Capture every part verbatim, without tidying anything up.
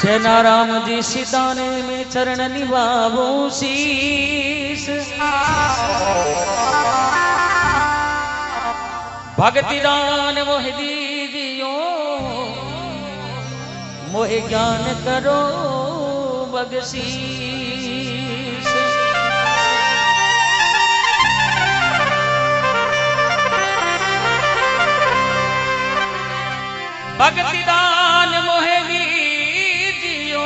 सेना राम जी सीताने में चरण निभावो शीस। भक्ति दान मोह दीजियो मोह ज्ञान करो बख्शीस। भक्ति दान मोह दीजियो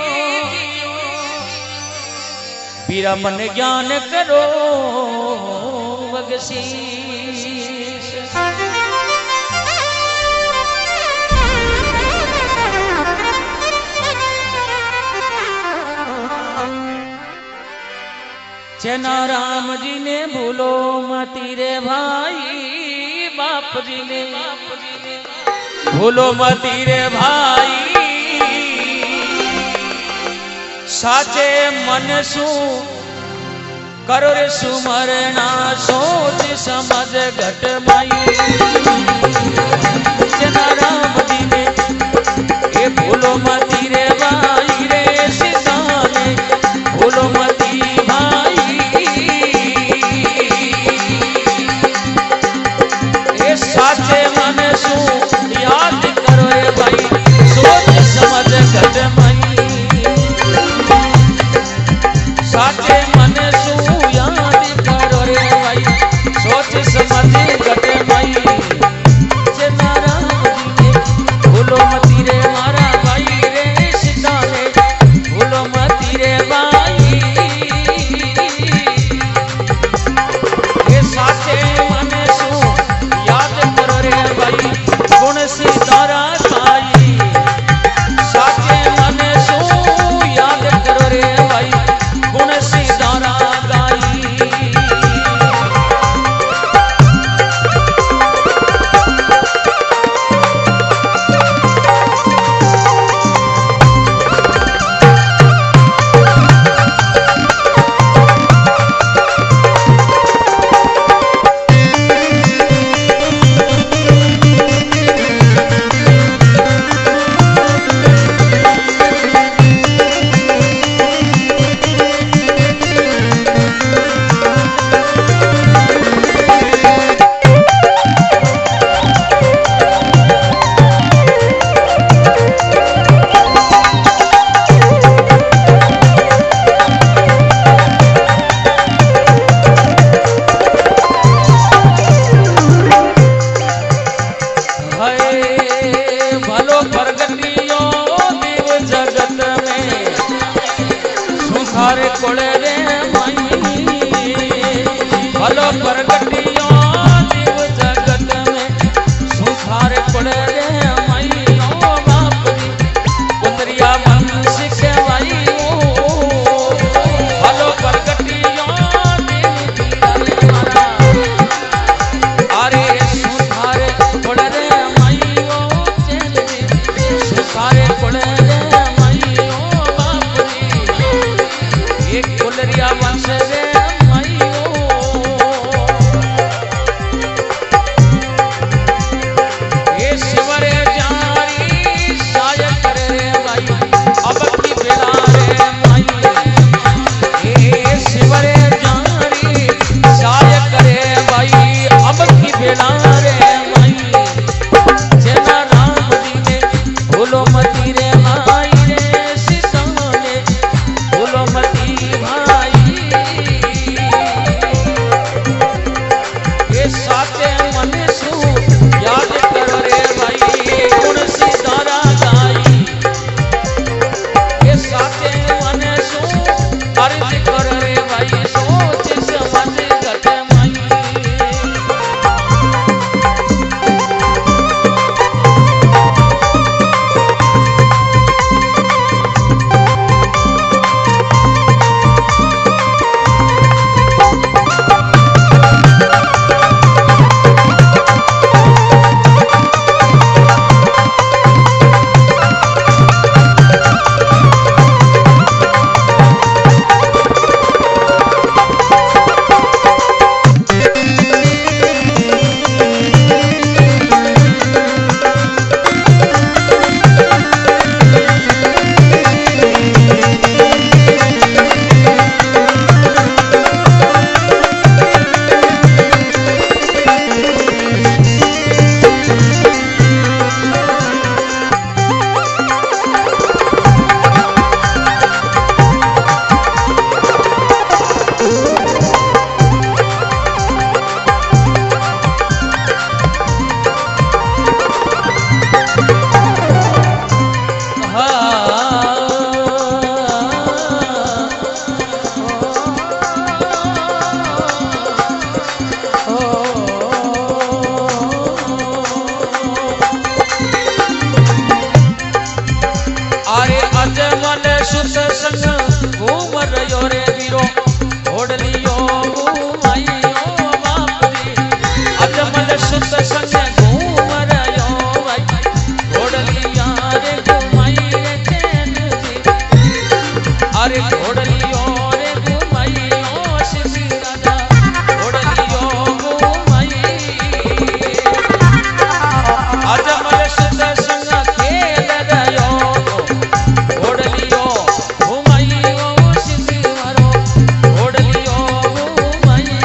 पीरा मन ज्ञान करो बख्शीस। सेना राम जी ने भूलो मती रे भाई, बाप जी ने भूलो मती रे भाई। साचे मन सु करो रे सुमरना सोच समझ घट माई। सेना राम जी ने ये भूलो मती रे भाई रे सीता ने भूलो मती भाई। ये साचे मन सु याद करो रे भाई सोच समझ घट माई। साचे मन सु याद करो रे भाई सोच समझ घट माई। सेना राम जी ने भूलो मती रे मारा भाई रे सीता ने भूलो मती रे भाई। ये साचे मन सु याद करो रे भाई गुण सीतारा खाई। साचे मन सु याद करो रे भाई गुण सीतारा गाई। भलो प्रगटियो दिव जगत में सुखार कोड़े रे माई। ओ बाप जी पुत्रिया मन सिखवाई भलो प्रगटियो दिव रे मारा। अरे सुखार कोड़े रे माई ओ चल सुखार कोड़े रे माई। ओ बाप जी एक कुलरिया वंश रे शिवरे जारी साय करे रे भाई अजमल सुत संग घूम रयो रे वीरो घोड़लियो घूमाइयो बाप रे अजमल सुत संग घूम रयो भाई घोड़लिया रे घूमाई रे चैन जी अरे घोड़लियो रे घूमाइयो सिसी राजा घोड़लियो घूमाई अजमल सुत संग खेल रयो घोड़लियो घूमाइयो सिसी मारो घोड़लियो घूमाई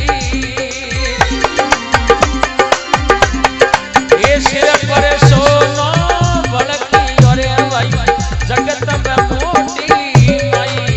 ये सिर पर सोनो बड़की अरे भाई जगत में मोटी आई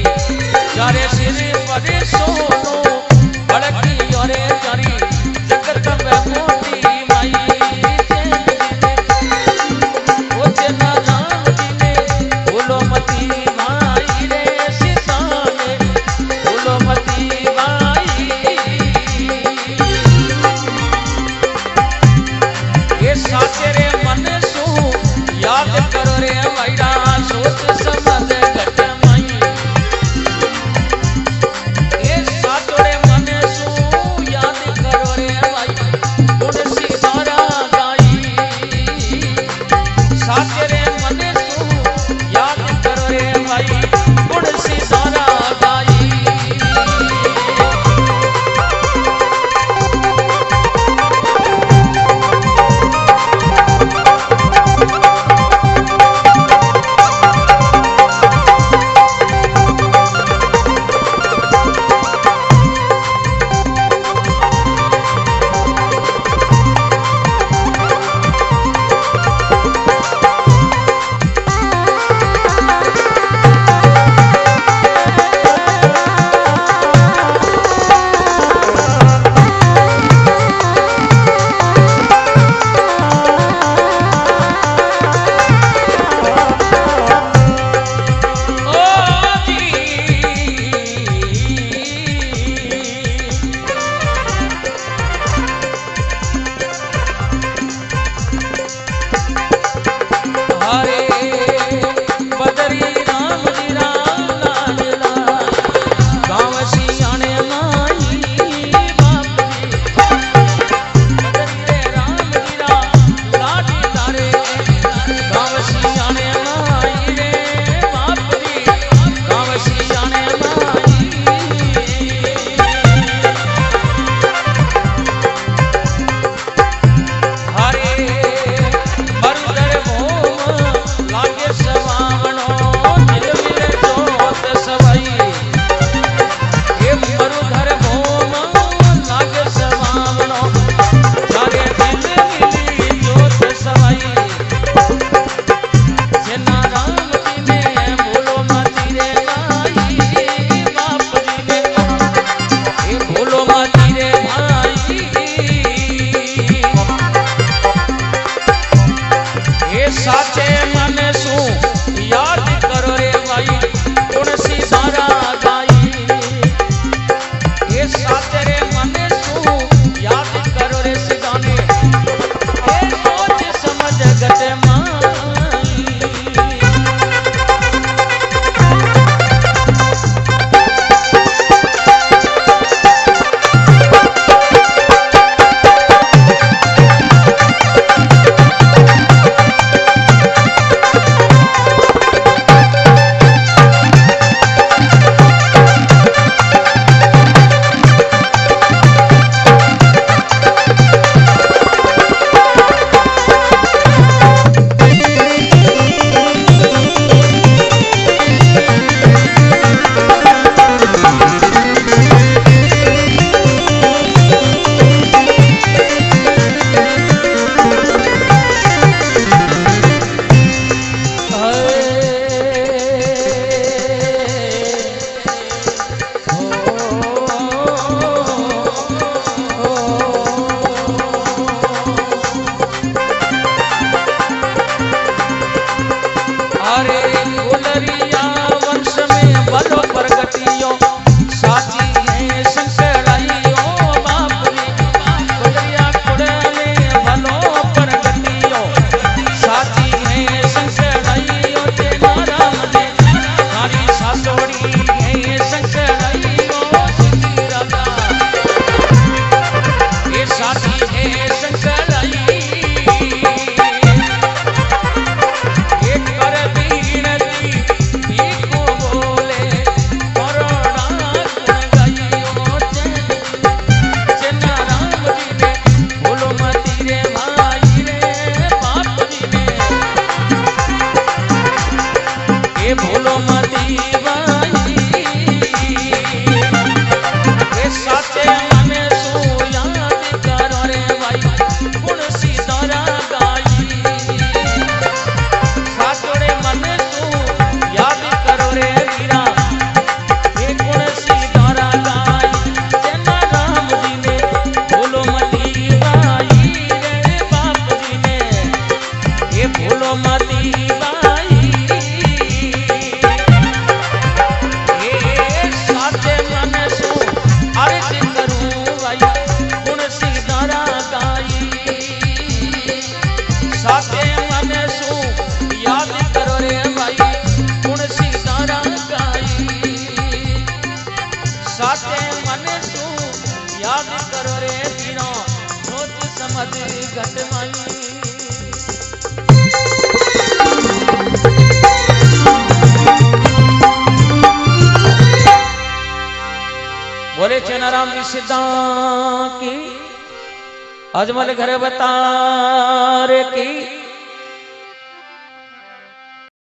ये भूलो मती बाई ये साचे मने सू याद करो रे भाई गुण सीधरा गाई साचोड़े मने सू याद करो रे वीरा ये गुण सीधरा गाई जना राम जी ने भूलो मती बाई रे बाप जी ने ये भूलो मती बाई ये साचे मन सू अर्ज करूं भाई गुण सीधरा गाई साचे मन सू याद करो रे भाई गुण सीधरा गाई साचे मन सू याद करो रे वीरो सोच समझ घट माई बोले चनाराम जी सिद्धा की अजमल घर बतार की